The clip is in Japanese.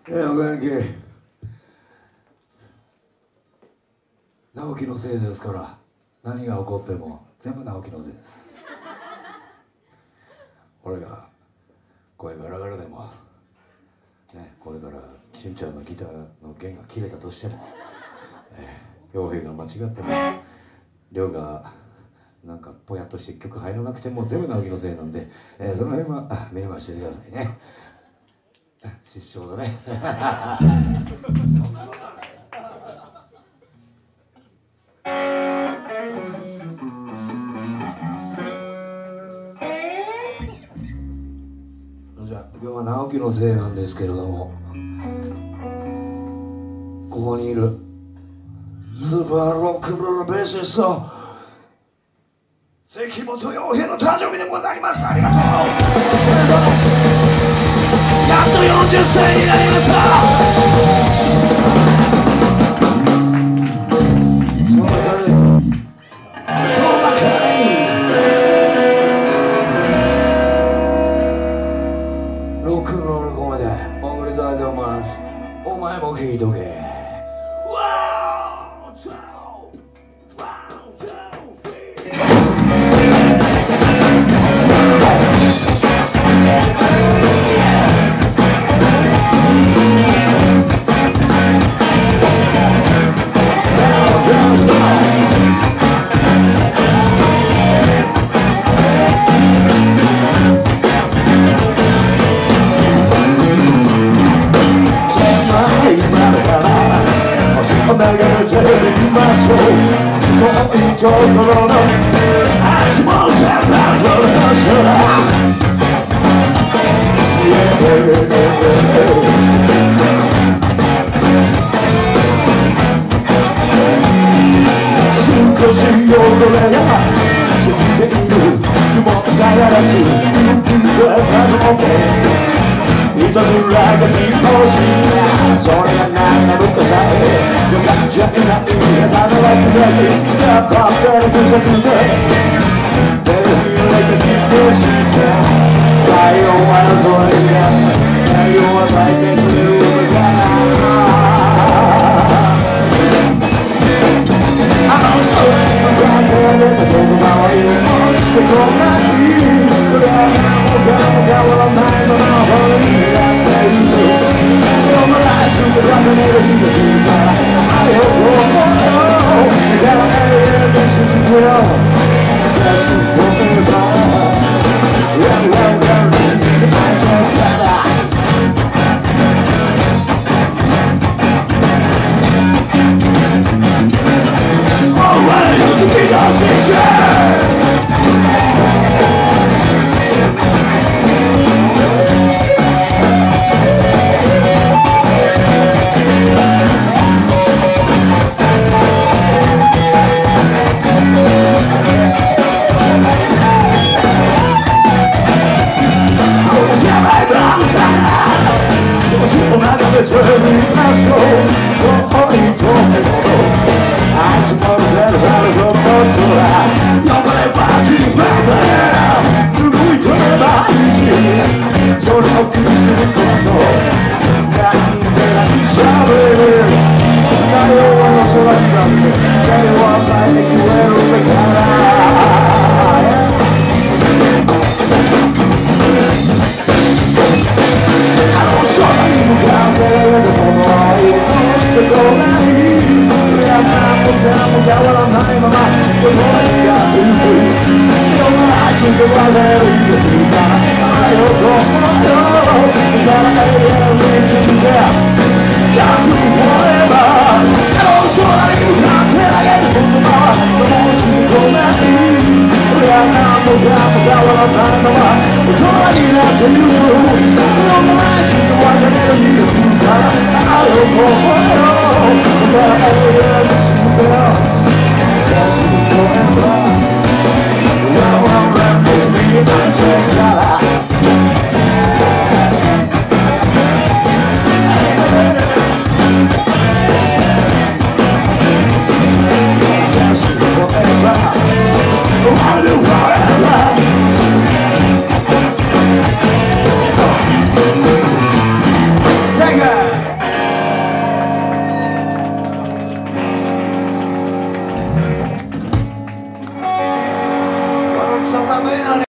お元気。直樹のせいですから、何が起こっても全部直樹のせいです。俺が声ガラガラでもね、これからしんちゃんのギターの弦が切れたとしても、陽平が間違っても、亮がなんかぽやっとして曲入らなくても全部直樹のせいなんで、その辺は見逃してくださいね。失笑だね。じゃあ今日は直樹のせいなんですけれども、ここにいるスーパーロックンロールベーシスト関本陽平の誕生日でございます。ありがとう。やっと40歳になりました。そんな彼にロックンロールコメディ送りたいと思います。お前も聞いとけ。ところの足元からこの空少し汚れがついている雲がやらしい数もていたずらが気をしたそれが何なのかさえよかっちゃいないためらくだけやっぱってるくさくて手を開いてきてして太陽はの鳥が太陽は抱いてくれるのかなあの空に向かって出て僕の周りを落ちてこない俺はもう変わらないまま本になっているこのライツがダメな日が来るからあれをどう思うだから永遠に続くよ最初僕が愛情からAlright, you can get our station 寒いのに